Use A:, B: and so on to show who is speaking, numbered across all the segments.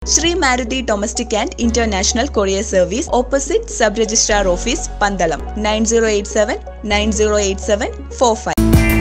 A: Sri Maruti Domestic and International Courier Service, opposite Sub Registrar Office, Pandalam, 9087 9087 45.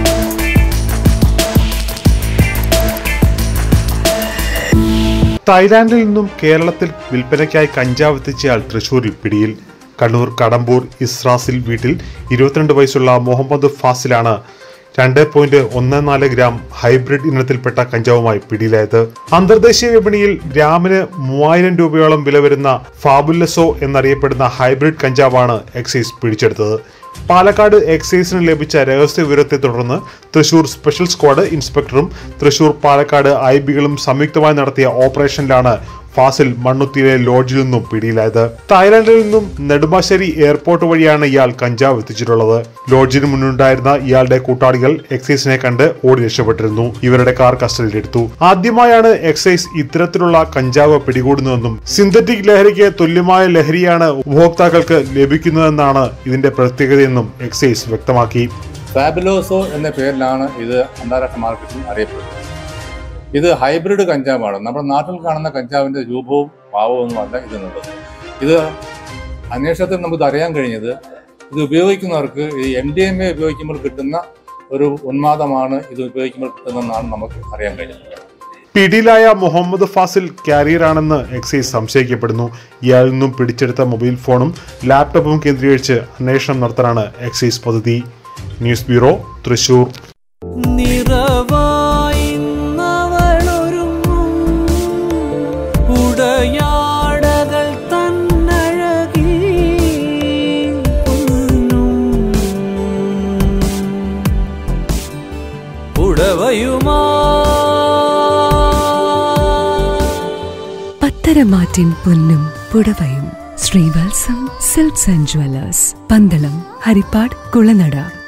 B: തായ്ലാൻഡിൽ നിന്നും കേരളത്തിൽ വിൽപ്പനയ്ക്കായി കഞ്ചാവ് എത്തിച്ചയാൾ തൃശൂരിൽ പിടിയിൽ. കണ്ണൂർ കടമ്പൂർ ഇസ്രാസിൽ വീട്ടിൽ 22 വയസ്സുള്ള മുഹമ്മദ് ഫാസിലാണ് 2.14 ഗ്രാം ഹൈബ്രിഡ് ഇനത്തിൽപ്പെട്ട കഞ്ചാവുമായി പിടിയിലായത്. അന്തർദേശീയ വിപണിയിൽ ഗ്രാമിന് 3000 രൂപയോളം വില വരുന്ന ഫാബുലസോ എന്നറിയപ്പെടുന്ന ഹൈബ്രിഡ് കഞ്ചാവാണ് എക്സൈസ് പിടിച്ചെടുത്തത്. പാലക്കാട് എക്സൈസിന് ലഭിച്ച രഹസ്യ വിവരത്തെ തുടർന്ന് തൃശൂർ സ്പെഷ്യൽ സ്ക്വാഡ് ഇൻസ്പെക്ടറും തൃശൂർ പാലക്കാട് ഐബികളും സംയുക്തമായി നടത്തിയ ഓപ്പറേഷനിലാണ് ഫാസിൽ മണ്ണുത്തിയിലെ ലോഡ്ജിൽ നിന്നും പിടിയിലായത്. തായ്ലാൻഡിൽ നിന്നും നെടുമ്പാശ്ശേരി എയർപോർട്ട് വഴിയാണ് ഇയാൾ കഞ്ചാവ് എത്തിച്ചിട്ടുള്ളത്. ലോഡ്ജിന് മുന്നുണ്ടായിരുന്ന ഇയാളുടെ കൂട്ടാളികൾ എക്സൈസിനെ കണ്ട് ഓടി രക്ഷപ്പെട്ടിരുന്നു. ഇവരുടെ കാർ കസ്റ്റഡിയിലെടുത്തു. ആദ്യമായാണ് എക്സൈസ് ഇത്തരത്തിലുള്ള കഞ്ചാവ് പിടികൂടുന്നതെന്നും സിന്തറ്റിക് ലഹരിക്ക് തുല്യമായ ലഹരിയാണ് ഉപഭോക്താക്കൾക്ക് ലഭിക്കുന്നതെന്നാണ് ഇതിന്റെ പ്രത്യേകതയെന്നും എക്സൈസ് വ്യക്തമാക്കി.
C: ഫാബുലോസോ എന്ന പേരിലാണ് ഇത് അന്താരാഷ്ട്ര മാർക്കറ്റിൽ അറിയപ്പെടുന്നത്. ഇത് ഹൈബ്രിഡ് കഞ്ചാവാണ്. നമ്മുടെ നാട്ടിൽ കാണുന്ന കഞ്ചാവിൻ്റെ രൂപവും ഭാവവും അല്ല ഇതിനുള്ളത്. ഇത് അന്വേഷണത്തിൽ നമുക്ക് അറിയാൻ കഴിഞ്ഞത് ഇത് ഉപയോഗിക്കുന്നവർക്ക് ഈ MDMA ഉപയോഗിക്കുമ്പോൾ കിട്ടുന്ന ഒരു ഉന്മാദമാണ് ഇത് ഉപയോഗിക്കുമ്പോൾ കിട്ടുന്നതെന്നാണ് നമുക്ക് അറിയാൻ കഴിഞ്ഞത്.
B: പിടിയിലായ മുഹമ്മദ് ഫാസിൽ കാരിയറാണെന്ന് എക്സൈസ് സംശയിക്കപ്പെടുന്നു. ഇയാളിൽ നിന്നും പിടിച്ചെടുത്ത മൊബൈൽ ഫോണും ലാപ്ടോപ്പും കേന്ദ്രീകരിച്ച് അന്വേഷണം നടത്താനാണ് എക്സൈസ് പദ്ധതി. News bureau, Thrissur.
D: പത്തരമാറ്റിൻ പൊന്നും പുടവയും Sreevalsam silks and jewellers, Pandalam, Haripad, Kulanada.